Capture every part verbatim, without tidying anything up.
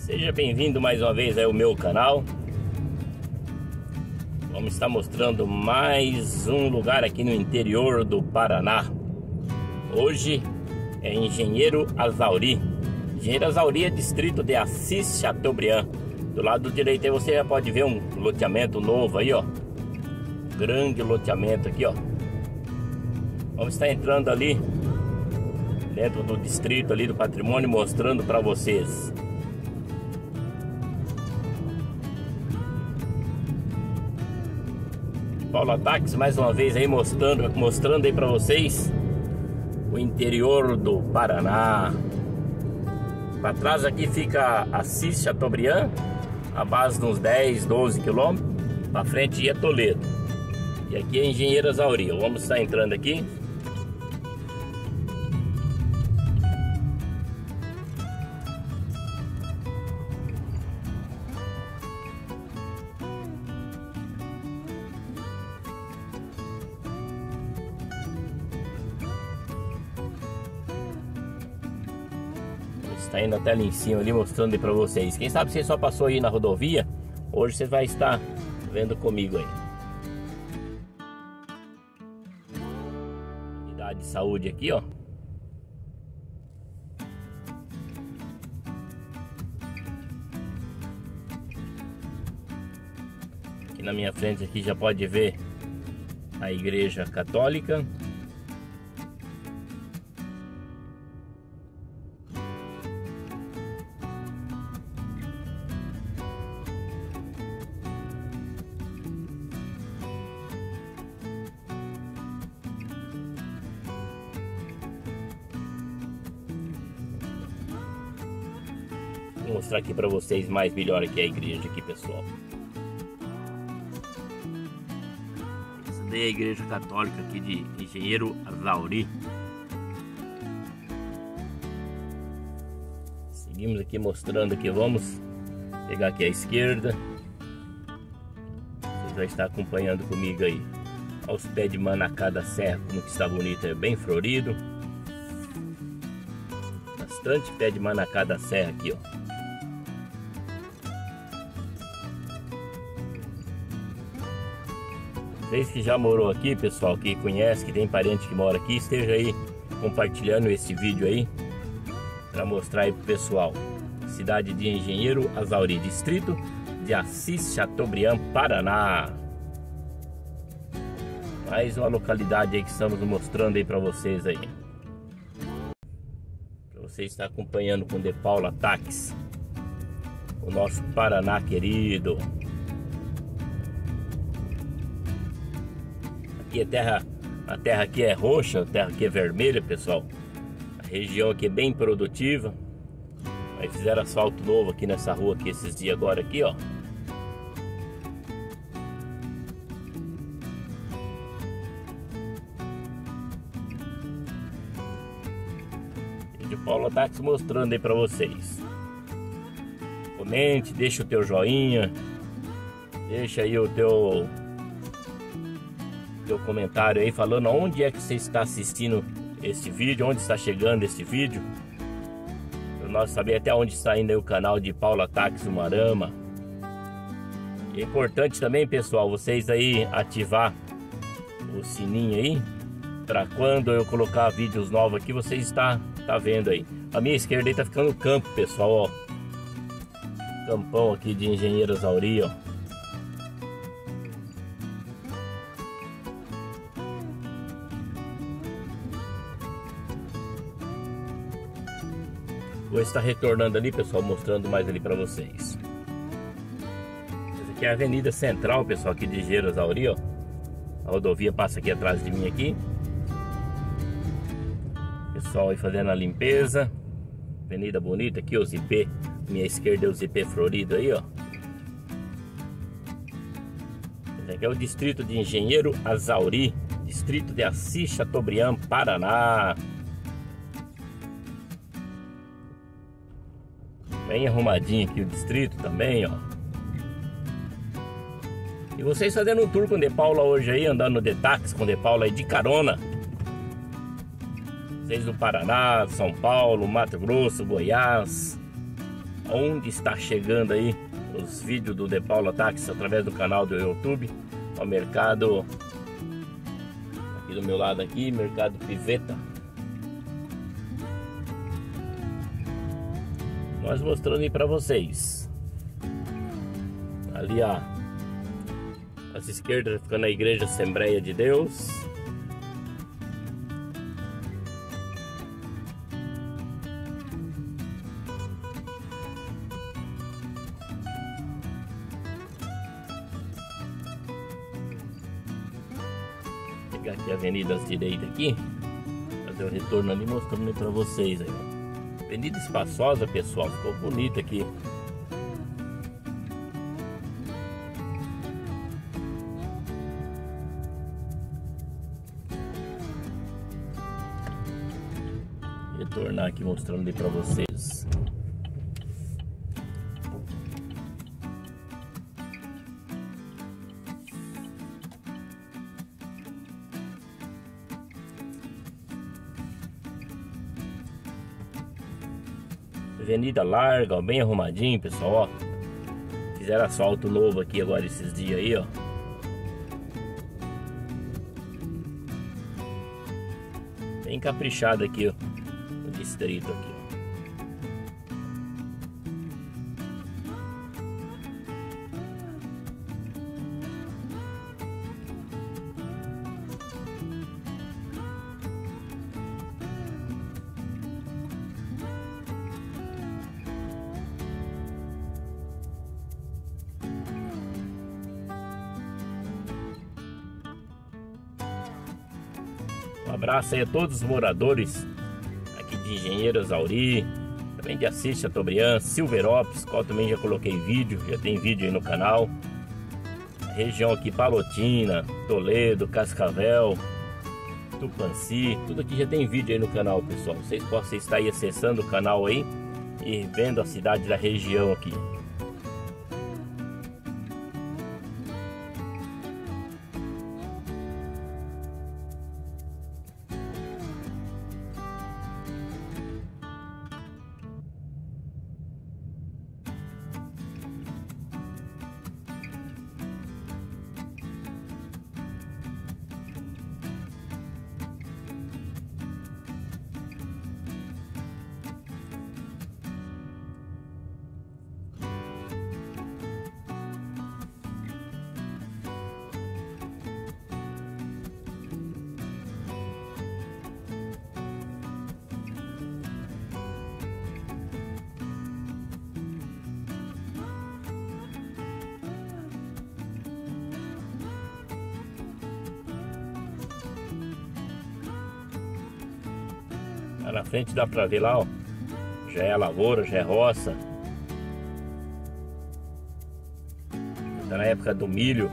Seja bem-vindo mais uma vez ao meu canal. Vamos estar mostrando mais um lugar aqui no interior do Paraná. Hoje é Engenheiro Azauri. Engenheiro Azauri é distrito de Assis Chateaubriand. Do lado direito aí você já pode ver um loteamento novo aí, ó. Grande loteamento aqui, ó. Vamos estar entrando ali dentro do distrito ali do patrimônio, mostrando para vocês. Paula Táxi mais uma vez aí mostrando, mostrando aí para vocês o interior do Paraná. Para trás aqui fica Assis Chateaubriand, a base de uns dez, doze quilômetros. Para frente ia Toledo. E aqui é Engenheiro Azauri. Vamos estar entrando aqui. Está indo até ali em cima ali, mostrando aí para vocês. Quem sabe você só passou aí na rodovia, hoje você vai estar vendo comigo aí. Unidade de saúde aqui, ó. Aqui na minha frente aqui já pode ver a igreja católica. Vou mostrar aqui para vocês mais melhor aqui a igreja aqui, pessoal. Essa daí é a igreja católica aqui de Engenheiro Azauri. Seguimos aqui mostrando aqui, vamos pegar aqui à esquerda. Vocês vão estar acompanhando comigo aí. Aos pés de Manacá da Serra, como que está bonito, é bem florido. Bastante pé de Manacá da Serra aqui, ó. Vocês que já morou aqui, pessoal, que conhece, que tem parente que mora aqui, esteja aí compartilhando esse vídeo aí para mostrar aí pro pessoal. Cidade de Engenheiro Azauri, distrito de Assis Chateaubriand, Paraná. Mais uma localidade aí que estamos mostrando aí para vocês aí. Para você estar acompanhando com De Paula Táxi, o nosso Paraná querido. Aqui a terra, a terra aqui é roxa, a terra aqui é vermelha, pessoal. A região aqui é bem produtiva. Aí fizeram asfalto novo aqui nessa rua aqui esses dias agora aqui, ó. E De Paula Táxi mostrando aí pra vocês. Comente, deixa o teu joinha, deixa aí o teu seu comentário aí falando onde é que você está assistindo esse vídeo, onde está chegando esse vídeo, para nós saber até onde está indo aí o canal de Paula Táxi Umarama. E é importante também, pessoal, vocês aí ativar o sininho aí, para quando eu colocar vídeos novos aqui, vocês está tá vendo aí. A minha esquerda aí tá ficando campo, pessoal, ó. Campão aqui de Engenheiro Azauri, ó. Vou estar retornando ali, pessoal, mostrando mais ali para vocês. Essa aqui é a avenida central, pessoal, aqui de Engenheiro Azauri, ó. A rodovia passa aqui atrás de mim aqui. Pessoal aí fazendo a limpeza. Avenida bonita aqui, os I P. Minha esquerda é os I P florido aí, ó. Esse aqui é o distrito de Engenheiro Azauri, distrito de Assis Chateaubriand, Paraná. Bem arrumadinho aqui o distrito também, ó. E vocês fazendo um tour com De Paula hoje aí, andando no De Táxi com De Paula aí de carona. Vocês do Paraná, São Paulo, Mato Grosso, Goiás, onde está chegando aí os vídeos do De Paula Táxi através do canal do YouTube. O mercado aqui do meu lado aqui, mercado Piveta. Nós mostrando aí para vocês. Ali ó, às esquerdas ficando a Igreja Assembleia de Deus. Pegar aqui a avenida à direita aqui, fazer o retorno ali, mostrando para vocês aí. Avenida espaçosa, pessoal, ficou bonita aqui. Retornar aqui mostrando ali para vocês. Avenida larga, ó, bem arrumadinho, pessoal, ó. Fizeram asfalto novo aqui agora esses dias aí, ó. Bem caprichado aqui, ó, no distrito aqui, ó. Um abraço aí a todos os moradores aqui de Engenheiro Exauri, também de Assis Chateaubriand, Silverópolis, qual também já coloquei vídeo, já tem vídeo aí no canal. A região aqui Palotina, Toledo, Cascavel, Tupanci, tudo aqui já tem vídeo aí no canal, pessoal. Vocês possam estar aí acessando o canal aí e vendo a cidade da região aqui. Lá na frente dá pra ver lá, ó, já é a lavoura, já é roça. Tá na época do milho.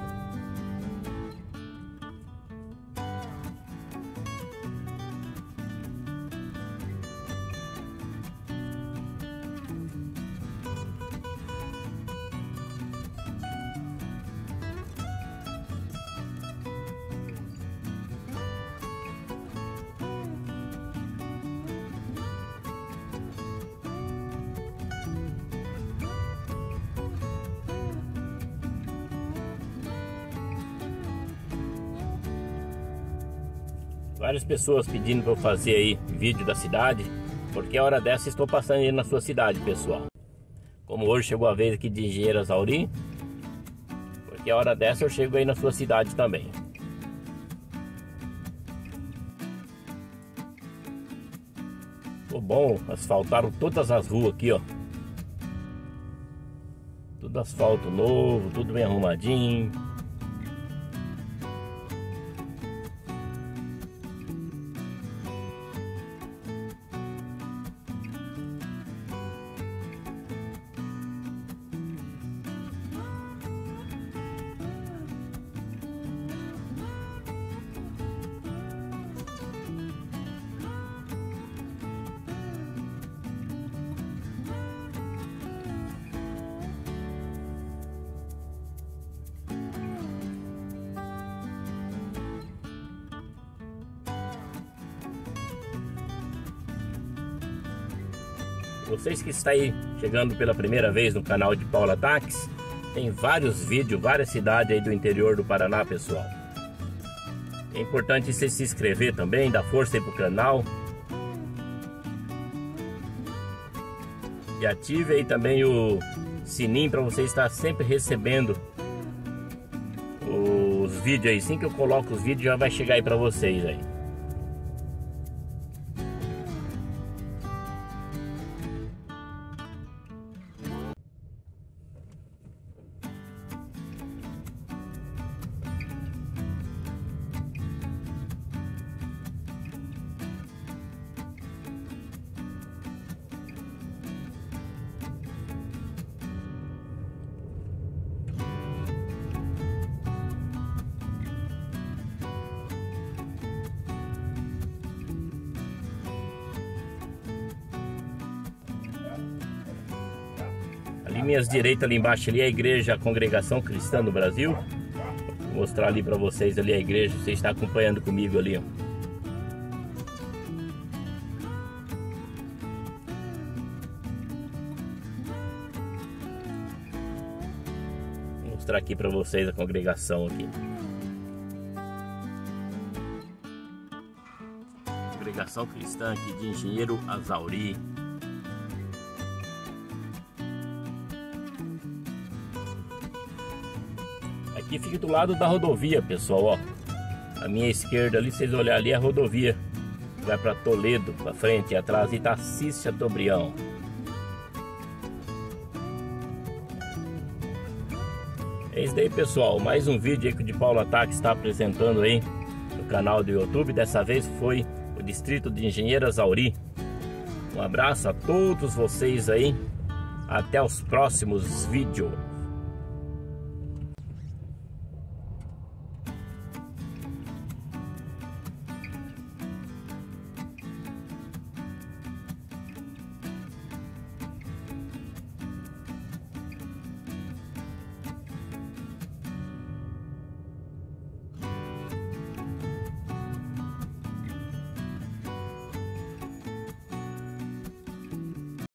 Várias pessoas pedindo para eu fazer aí vídeo da cidade, porque a hora dessa estou passando aí na sua cidade, pessoal. Como hoje chegou a vez aqui de Engenheiro Exauri, porque a hora dessa eu chego aí na sua cidade também. Ficou bom, asfaltaram todas as ruas aqui, ó. Tudo asfalto novo, tudo bem arrumadinho. Vocês que estão aí chegando pela primeira vez no canal de Paula Táxi, tem vários vídeos, várias cidades aí do interior do Paraná, pessoal. É importante você se inscrever também, dar força aí pro canal. E ative aí também o sininho para você estar sempre recebendo os vídeos aí. Assim que eu coloco os vídeos já vai chegar aí para vocês aí. Ali minhas direitas ali embaixo ali é a igreja, a Congregação Cristã do Brasil. Vou mostrar ali para vocês ali a igreja, você está acompanhando comigo ali, ó. Vou mostrar aqui para vocês a congregação aqui. Congregação Cristã aqui de Engenheiro Azauri. Aqui fica do lado da rodovia, pessoal, ó. A minha esquerda ali, vocês olharem ali, é a rodovia. Vai para Toledo, para frente e atrás, e tá Assis Chateaubriand. É isso daí, pessoal. Mais um vídeo aí que o de Paula Táxi está apresentando aí no canal do YouTube. Dessa vez foi o distrito de Engenheiro Azauri. Um abraço a todos vocês aí. Até os próximos vídeos.